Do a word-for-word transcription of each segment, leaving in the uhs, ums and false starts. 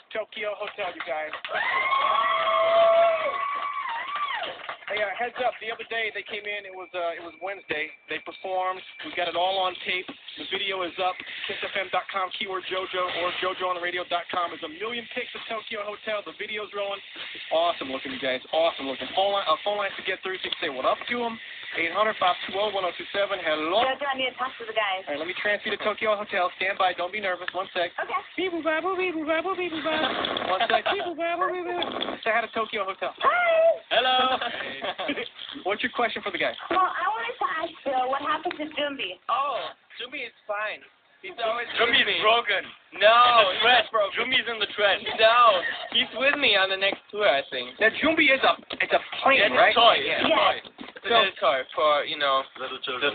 Tokyo Hotel, you guys. Hey, uh, heads up, the other day they came in, it was uh, it was Wednesday, they performed, we got it all on tape, the video is up, kiss f m dot com, keyword JoJo, or jojo on the radio dot com. There's a million pics of Tokyo Hotel, the video's rolling, awesome looking, you guys, awesome looking. Phone line, uh, phone lines to get through, so you can say what up to them, eight hundred, five two zero, one zero two seven, hello. Jojo, I need to talk to the guys. All right, let me transfer you to Tokyo Hotel, stand by, don't be nervous, one sec. Okay. Beep-boo, babble, beep-boo, babble, beep-boo, babble. One sec, beep-boo, babble, beep-boo. Say hi to Tokyo Hotel. Hi! Hello. What's your question for the guy? Well, I wanted to ask Bill, what happened to Jumbi? Oh, Jumbi is fine. He's always Jumbi's with me. broken. No, In the he's trash, not broken. Jumbi's in the trash. No, he's with me on the next tour, I think. Now, Jumbi is a, it's a plane, Yeah, it's right? a toy. Yeah. It's a toy. It's a little toy for, you know, Little children.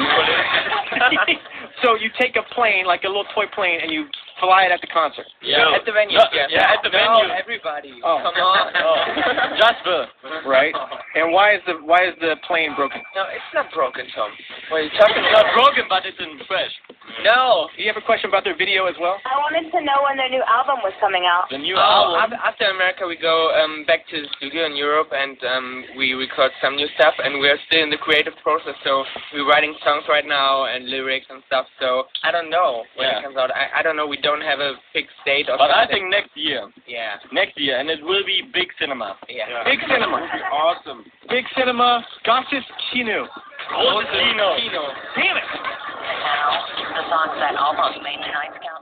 So you take a plane, like a little toy plane, and you fly it at the concert. Yeah. at the venue. No, yeah. yeah, at the no, venue. everybody. Oh. Come on. Oh. Just Bill. Right? And why is the why is the plane broken? No, it's not broken, Tom. What are you talking It's about? not broken, but it's in trash. No. Do you have a question about their video as well? I wanted to know when their new album was coming out. The new Oh, album. after, after America, we go um, back to the studio in Europe, and um, we record some new stuff, and we're still in the creative process, so we're writing songs right now, and lyrics and stuff, so I don't know when Yeah. it comes out. I, I don't know, we don't have a fixed date or But I something. think next year. Yeah. Next year, and it will be big cinema. Yeah. Big cinema. Awesome. Big cinema. Gossip Kino. Großes Kino. Kino. Damn it! And now, the songs that almost made tonight's countdown.